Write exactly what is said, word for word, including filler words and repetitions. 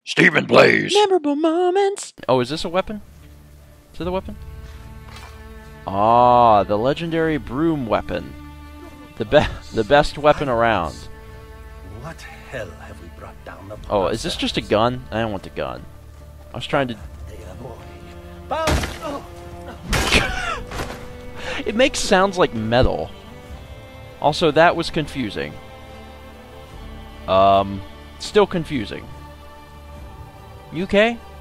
StephenPlays. Memorable moments. Oh, is this a weapon? Is it a weapon? Ah, the legendary Broom weapon. The best, the best weapon around. What hell have we brought down the Oh, is this just a gun? I don't want the gun. I was trying to... It makes sounds like metal. Also, that was confusing. Um, still confusing. You okay?